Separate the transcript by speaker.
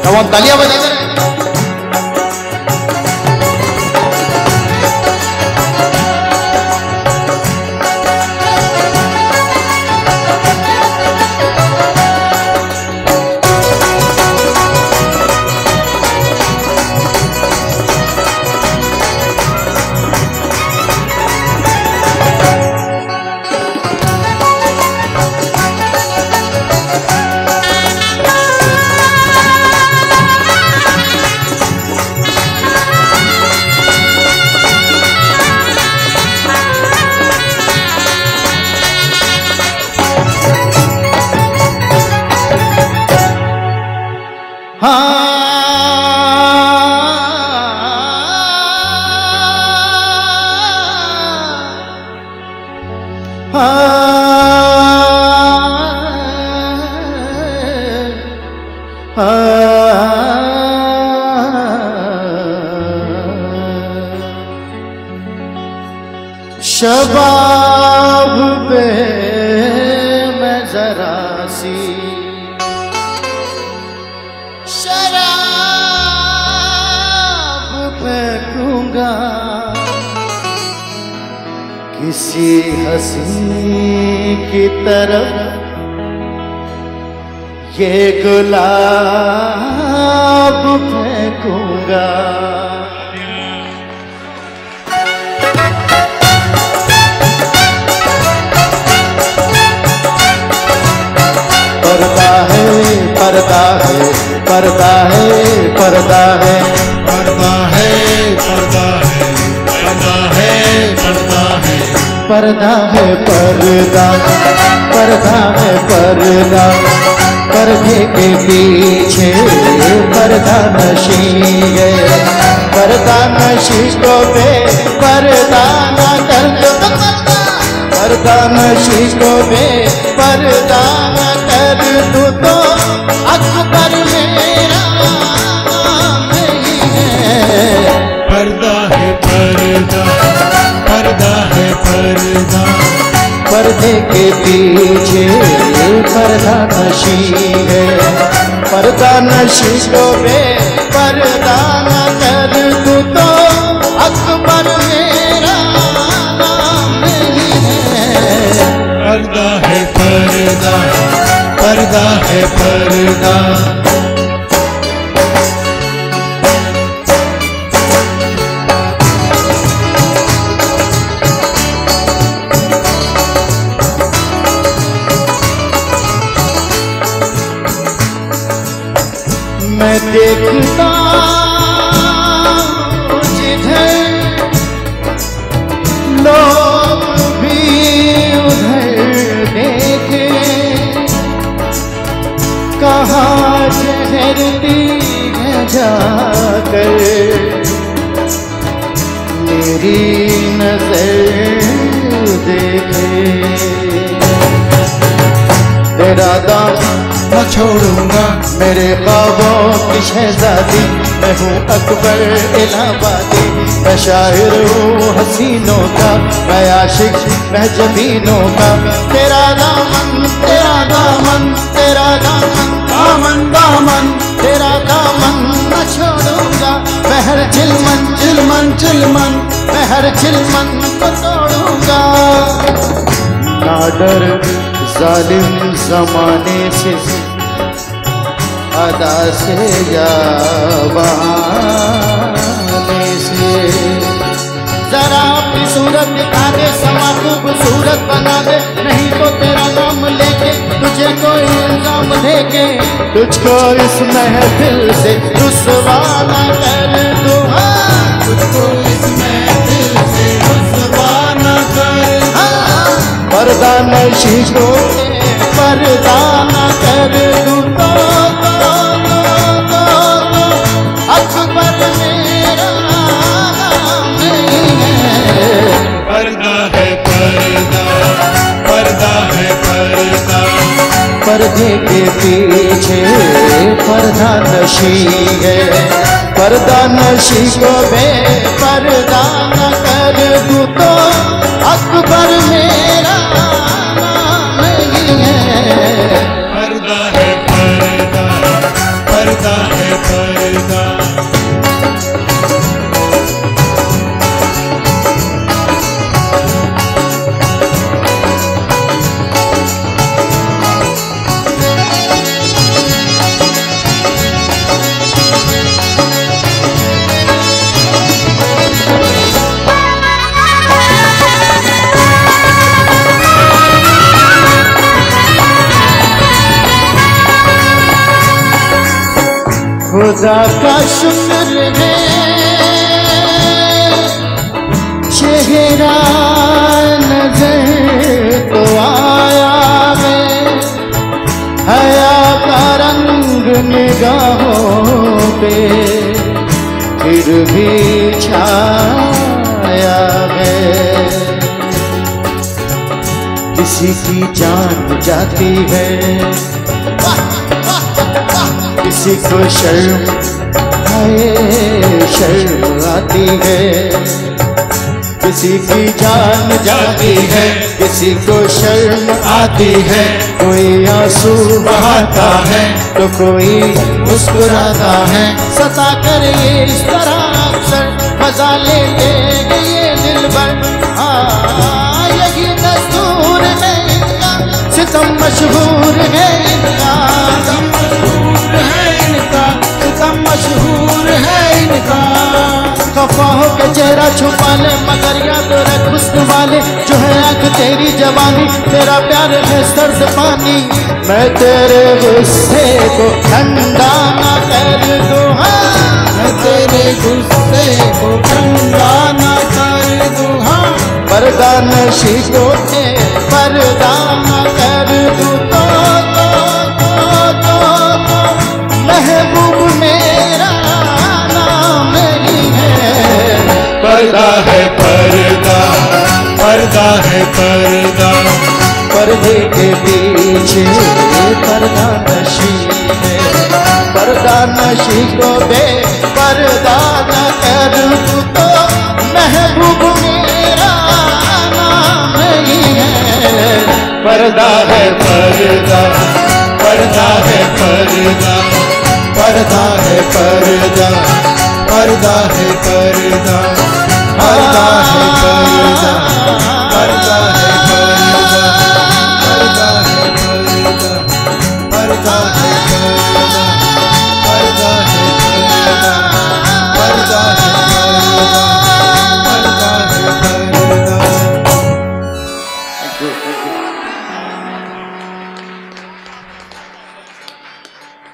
Speaker 1: तमाम तालियां बजाते रहे।
Speaker 2: शबाब पे मैं जरा सी शराब फेंकूंगा, किसी हंसी की तरफ ये गुलाब फेंकूंगा। पर्दा है पर्दा है पर्दा है पर्दा है पर्दा है पर्दा है पर्दा है पर्दा है पर्दा है पर्दा पर्दा है पर्दा, पर्दे के पीछे पर्दा नशी है, पर्दा नशी को बे पर्दा न कर दो, पर्दा नशी को बे पर्दा न कर दो तो अकबर मेरा नहीं है। पर्दा है पर्दा पर्दा है पर्दा, पर्दे के पीछे पर्दा नशी है, पर्दा नशी को बे पर्दा न कर दो तो अकबर मेरा नहीं है। पर्दा है पर्दा पर्दा है पर्दा। मैं देखता जिधर लोग भी उधर देखे, कहाँ ठहरती है जाकर मेरी नजर देखे। तेरा दाम न छोड़ूंगा मेरे ख्वाबों की शहजादी, मैं हूँ अकबर इलाहाबादी, मैं शायर हूँ हसीनों का, मैं आशिक मैं जमीनों का। तेरा दामन तेरा दामन तेरा दामन दामन दामन तेरा दामन न छोड़ूंगा, मैं हर चिलमन चिलमन चिलमन मैं हर चिलमन को तोड़ूंगा। ना डर जालिम जमाने से अदा से या बहाने से, जरा अपनी सूरत दिखा दे, समा खूबसूरत बना दे, नहीं तो तेरा नाम लेके तुझे कोई इल्जाम देके तुझको इस महफिल से रुसवा न कर दूं, तुझको इस महफिल से रुसवा न कर दूं। पर्दा नशी को पर्दा न कर दूं तो अकबर मेरा नहीं है। पर्दा है पर्दा पर्दा है पर्दा, पर्दे के पीछे पर्दा नशी है, पर्दा नशी को बे पर्दा न कर दूं तो अकबर मेरा नहीं है। पर्दा है पर्दा
Speaker 1: पर्दा है पर्दा।
Speaker 2: खुदा का शुक्र है चेहरा नजर तो आया है, हया का रंग निगाहों पे फिर भी छाया है। किसी की जान जाती है, किसी को शर्म आती है, किसी की जान जाती है, किसी को शर्म आती है। कोई आंसू बहाता है तो कोई मुस्कुराता है। सता कर ये इस तरह अक्सर मजा लेते ये दिलबर। हाँ यही दस्तूर है इनका, सितम मशहूर है इनका, मशहूर है इनका। खफाहों के चेहरा छुपा ले मगर याद रख हुस्न वाले, जो है आँख तेरी जवानी, तेरा प्यार है सर्द पानी। मैं तेरे गुस्से को ठंडा ना कर दूँ, मैं तेरे गुस्से को ठंडा ना कर दूँ। पर्दा नशी को पर्दा ना कर दूँ महबूब मेरा नाम नहीं है।
Speaker 1: पर्दा है पर्दा, पर्दा है पर्दा।
Speaker 2: पर्दे के पीछे पर्दा नशी है, पर्दा नशी को बे पर्दा न कर तू तो महबूब मेरा नाम नहीं है।
Speaker 1: पर्दा है पर्दा, पर्दा है पर्दा, पर्दा है पर्दा, पर्दा है पर्दा।